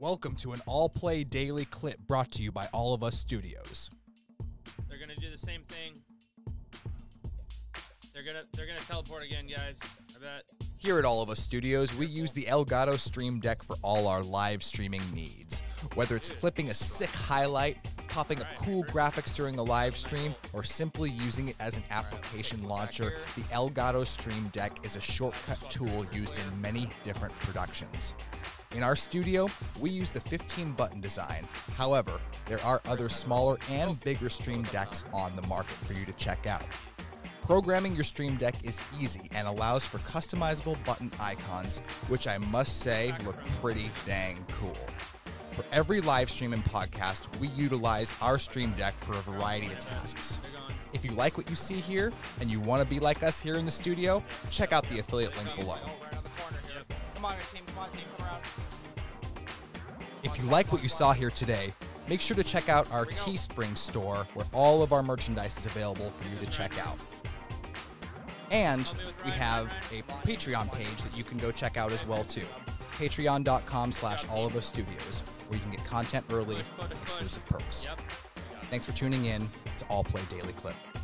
Welcome to an All Play Daily Clip brought to you by All of Us Studios. They're gonna do the same thing. They're gonna teleport again, guys. I bet. Here at All of Us Studios, we use the Elgato Stream Deck for all our live streaming needs. Whether it's clipping a sick highlight, popping up cool graphics during a live stream, or simply using it as an application launcher, the Elgato Stream Deck is a shortcut tool used in many different productions. In our studio, we use the 15-button design. However, there are other smaller and bigger Stream Decks on the market for you to check out. Programming your Stream Deck is easy and allows for customizable button icons, which I must say look pretty dang cool. For every live stream and podcast, we utilize our Stream Deck for a variety of tasks. If you like what you see here and you want to be like us here in the studio, check out the affiliate link below. Come on, team. Come on, team. Come around. If you like what you saw here today, make sure to check out our Teespring store where all of our merchandise is available for you to check out. And we have a Patreon page that you can go check out as well too. Patreon.com/allofusstudios, where you can get content early and exclusive perks. Thanks for tuning in to All Play Daily Clip.